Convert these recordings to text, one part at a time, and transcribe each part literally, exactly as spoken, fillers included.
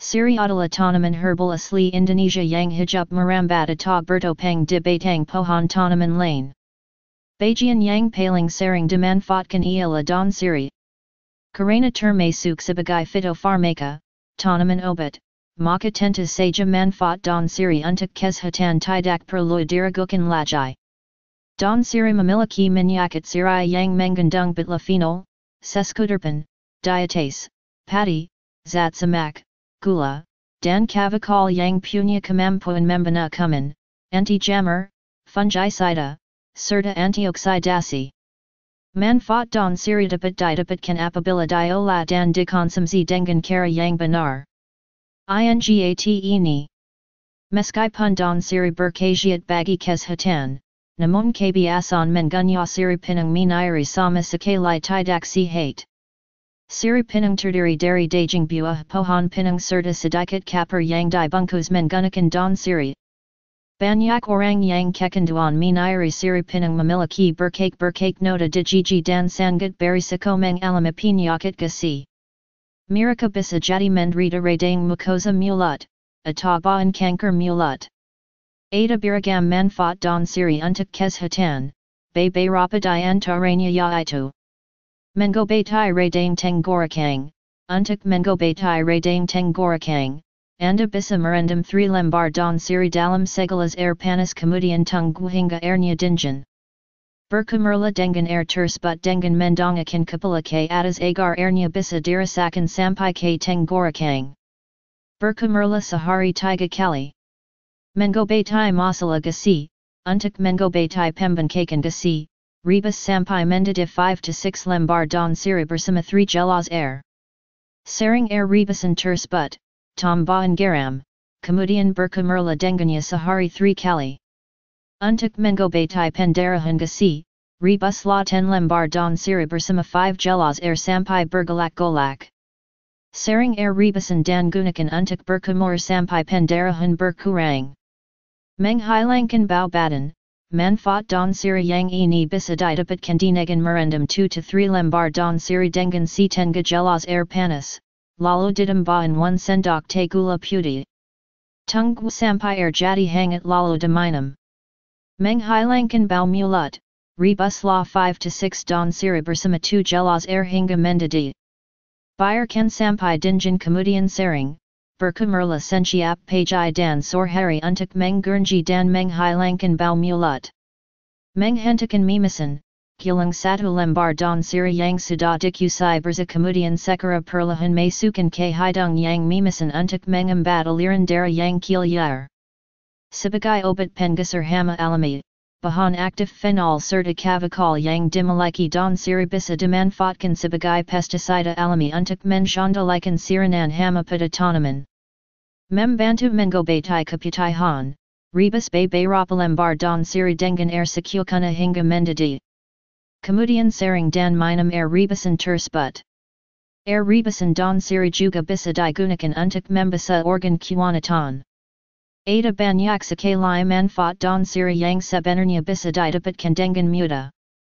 Siri Adala Tanaman Herbal Asli Indonesia Yang Hijab Marambat Atau Bertopang di Batang Pohon Tanaman Lane. Bagian Yang Paling Sering Dimanfaatkan Ialah Daun Siri. Karena termasuk sebagai fitofarmaka, tanaman obat, maka tentu saja manfaat daun siri untuk kesehatan tidak perlu diragukan lagi. Daun siri memiliki minyak siri yang mengandung bisphenol, sesquiterpen, dietase, padi, zat semak, gula, dan kavakol yang punya kemampuan membina kuman, anti-jamur, fungicida, serta antioksidasi. Manfaat daun siri dapat didapatkan apabila diolah dan dikonsumsi dengan cara yang benar. Ingat ini. Meskipun daun siri berkhasiat bagi kesehatan, namun kebiasaan menggunakan siri pinang meniri sama sekali tidak sehat. Siri pinang terdiri dari daging buah pohon pinang serta sedikit kapur yang dibungkus menggunakan daun siri. Banyak orang yang kecanduan meniri siri pinang memiliki berkait-berkait noda di gigi dan sangat berisiko mengalami penyakit gisi. Mereka bisa jadi menderita radang mucosa mulut, atau bahkan kanker mulut. Ada beragam manfaat daun siri untuk kesehatan, beberapa di antaranya yaitu mengobati radang tenggorokan. Untuk mengobati radang tenggorokan, Anda bisa merendam three lembar daun siri dalam segelas air panas kemudian tunggu hingga airnya dingin. Berkumerlah dengan air tersebut dengan mendongakkan kepala ke atas agar airnya bisa dirasakan sampai ke tenggorokan. Berkumerlah sehari tiga kali. Mengobati masalah gisi, untuk mengobati pembengkakan gisi, rebus sampai mendidih five to six lembar daun siri bersama three gelas air. Sering air rebusan tersebut, tambahan garam, kemudian berkumerlah dengannya sehari three kali. Untuk mengobati pendarahan gisi, rebuslah ten lembar daun siri bersama five gelas air sampai bergolak-golak. Sering air rebusan dan gunakan untuk berkumur sampai pendarahan berkurang. Menghilangkan bau badan, manfaat daun siri yang ini bisa didapatkan dengan merendam two to three lembar daun siri dengan setengah gelas air panas. Lalu ditambahkan one sendok teh gula putih. Tunggu sampai air jadi hangat lalu diminum. Menghilangkan bau mulut, rebuslah five to six daun siri bersama two gelas air hingga mendidih. Biarkan sampai dingin kemudian sering, berkumerlah setiap pagi dan sore hari untuk mengurangkan dan menghilangkan bau mulut. Menghentikan mimisan. Gilang satu lembar daun siri yang sudah dikusai bersih kemudian segera perlahan masukkan ke hidung yang mimisan untuk mengembat aliran darah yang keluar. Sebagai obat pengusir hama alami, bahan aktif phenol serta kavakol yang dimiliki daun siri bisa dimanfaatkan sebagai pestisida alami untuk mengendalikan serangan hama pada tanaman. Membantu mengobati keputihan, rebus beberapa lembar daun siri dengan air secukana hingga mendidih. Kemudian sering dan minum air rebusan tersebut. Air rebusan daun siri juga bisa digunakan untuk membasuh organ kewanatan. Ada banyak sekali manfaat daun siri yang sebenarnya bisa didapatkan dengan mudah.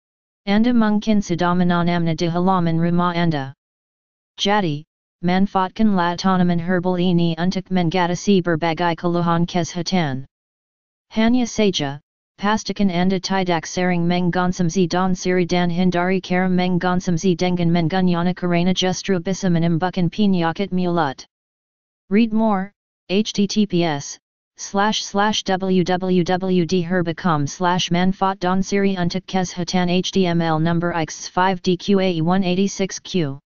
Anda mungkin sudah menanamnya di halaman rumah Anda. Jadi, manfaatkanlah tanaman herbal ini untuk mengatasi berbagai keluhan kesehatan. Hanya saja, pastikan Anda tidak sering mengkonsumsi daun siri dan hindari cara mengkonsumsi dengan menggunakannya karena justru bisa menimbulkan penyakit mulut. Read more, https slash slash www.dherba.com slash manfaat daun siri untuk kesehatan html number x five d q a one eighty-six q